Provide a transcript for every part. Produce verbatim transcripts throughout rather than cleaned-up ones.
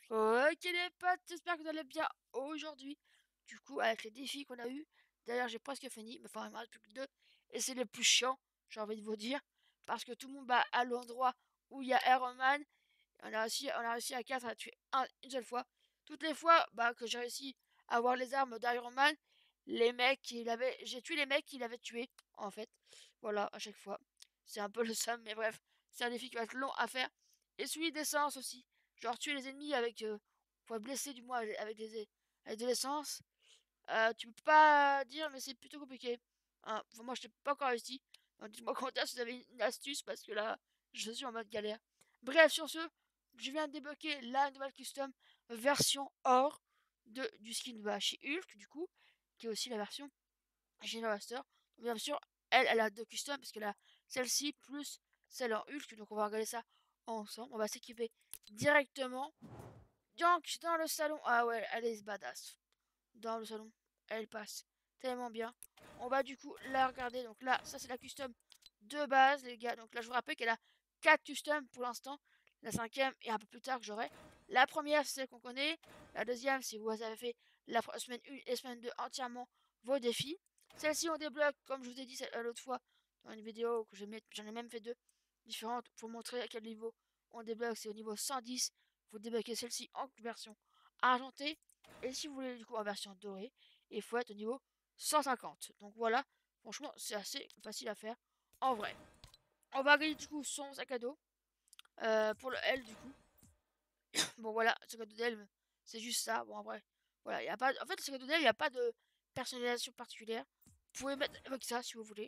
Ok les potes, j'espère que vous allez bien aujourd'hui. Du coup, avec les défis qu'on a eu, d'ailleurs j'ai presque fini, mais enfin il me reste plus que deux. Et c'est le plus chiant, j'ai envie de vous dire. Parce que tout le monde va à l'endroit où il y a Iron Man. On a réussi, on a réussi à quatre à tuer un, une seule fois. Toutes les fois bah, que j'ai réussi à avoir les armes d'Iron Man, les mecs, il avait, j'ai tué les mecs qu'il avait tués, en fait. Voilà, à chaque fois. C'est un peu le seum, mais bref, c'est un défi qui va être long à faire. Et celui d'essence aussi. Genre tuer les ennemis avec, euh, pour être blessé du moins avec, des, avec de l'essence. Euh, tu peux pas dire, mais c'est plutôt compliqué. Hein, enfin, moi, je n'ai pas encore réussi. Donc, dites-moi en commentaire si vous avez une astuce, parce que là, je suis en mode galère. Bref, sur ce, je viens de débloquer la nouvelle custom version or de, du skin bah, chez Hulk, du coup, qui est aussi la version General Master. Donc, bien sûr, elle, elle a deux custom, parce que là, celle-ci plus celle en Hulk. Donc, on va regarder ça ensemble. On va s'équiper directement. Donc, dans le salon. Ah ouais, elle est badass dans le salon. Elle passe tellement bien. On va du coup la regarder. Donc là, ça c'est la custom de base, les gars. Donc là, je vous rappelle qu'elle a quatre customs pour l'instant. La cinquième et un peu plus tard que j'aurai. La première, c'est celle qu'on connaît. La deuxième, si vous avez fait la semaine un et semaine deux entièrement vos défis. Celle-ci, on débloque, comme je vous ai dit l'autre fois, dans une vidéo que j'en ai même fait deux différentes pour montrer à quel niveau on débloque. C'est au niveau cent dix. Vous débloquez celle-ci en version argentée. Et si vous voulez du coup en version dorée, il faut être au niveau cent cinquante. Donc voilà, franchement, c'est assez facile à faire en vrai. On va gagner du coup son sac à dos euh, pour le L du coup. Bon voilà, le sac à dos d'Elm, c'est juste ça. Bon après, voilà, y a pas. En fait, le sac à dos d'Elm, il n'y a pas de personnalisation particulière. Vous pouvez mettre avec ça si vous voulez.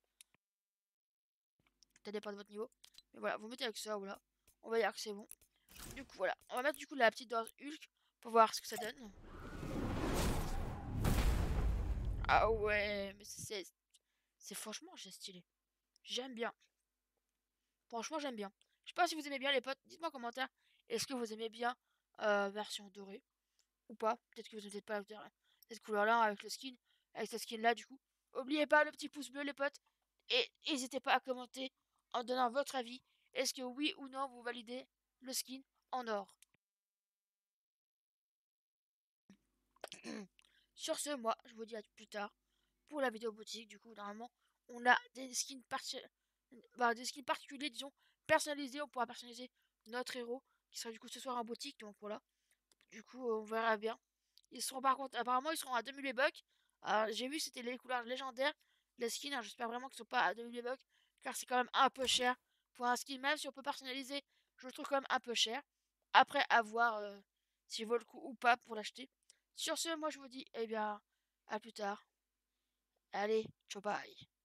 Ça dépend de votre niveau. Mais voilà, vous mettez avec ça, voilà. On va dire que c'est bon. Du coup, voilà. On va mettre du coup la petite dose Hulk pour voir ce que ça donne. Ah ouais, mais c'est c'est franchement, c'est stylé. J'aime bien. Franchement, j'aime bien. Je sais pas si vous aimez bien les potes. Dites-moi en commentaire. Est-ce que vous aimez bien euh, version dorée ou pas? Peut-être que vous n'aimez pas cette couleur-là avec le skin, avec ce skin-là du coup. N'oubliez pas le petit pouce bleu les potes. Et n'hésitez pas à commenter en donnant votre avis. Est-ce que oui ou non vous validez le skin en or? Sur ce, moi, je vous dis à plus tard pour la vidéo boutique. Du coup, normalement, on a des skins, parti bah, des skins particuliers, disons, personnalisés. On pourra personnaliser notre héros qui sera du coup ce soir en boutique. Donc voilà, du coup, on verra bien. Ils seront par contre, apparemment, ils seront à deux mille bucks. Alors, j'ai vu, c'était les couleurs légendaires, les skins. Alors, j'espère vraiment qu'ils ne sont pas à deux mille bucks car c'est quand même un peu cher pour un skin. Même si on peut personnaliser, je le trouve quand même un peu cher. Après, à voir euh, s'il vaut le coup ou pas pour l'acheter. Sur ce, moi je vous dis, eh bien, à plus tard. Allez, ciao bye.